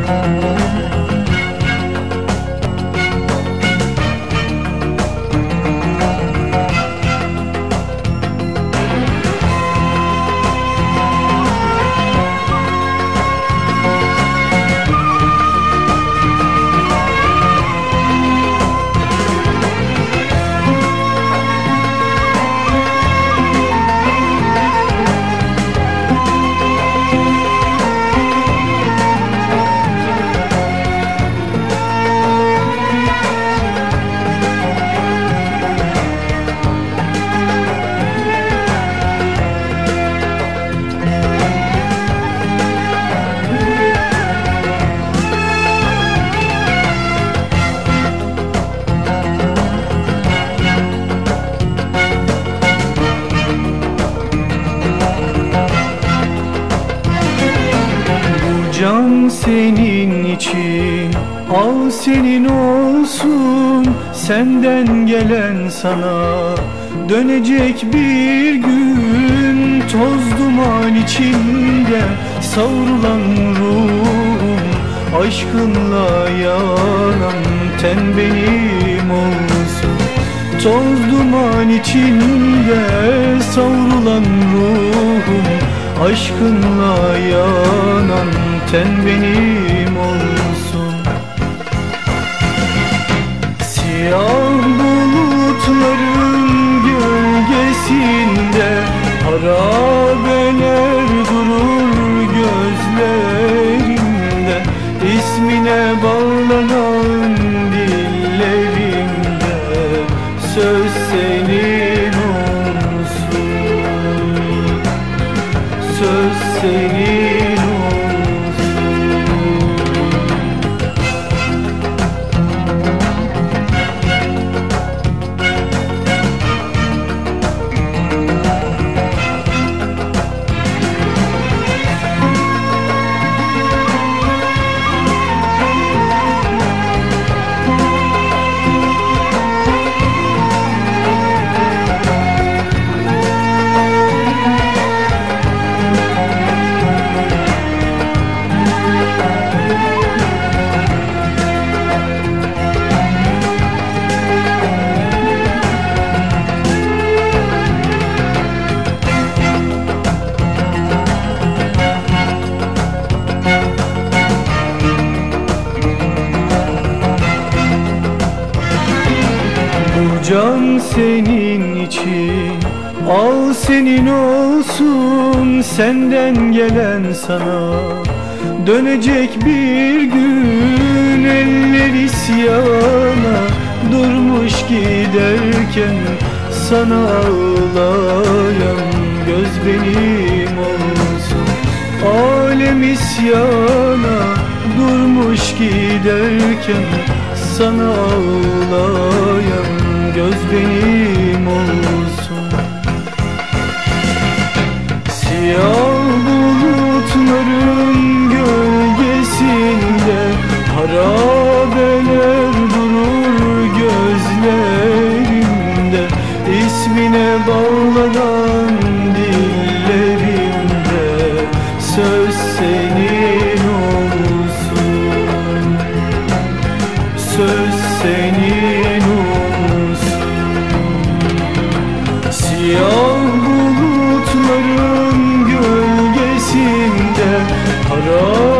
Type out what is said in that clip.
Can senin için, al senin olsun. Senden gelen sana dönecek bir gün. Toz duman içinde savrulan ruhum, aşkınla yanan ten benim olsun. Toz duman içinde savrulan ruhum, aşkınla yanan ten benim olsun. Siyah bulutların gölgesinde harabeler durur gözlerimde. İsmine bağlanan dillerimde söz senin olsun, söz senin olsun. Can senin için, al senin olsun. Senden gelen sana dönecek bir gün. Eller isyana durmuş giderken, sana ağlayan göz benim olsun. Alem isyana durmuş giderken, sana ağlayan göz benim olsun. Siyah bulutların gölgesinde harabeler durur gözlerimde. İsmine bağlanan dillerimde söz senin olsun, söz senin olsun. Siyah bulutların gölgesinde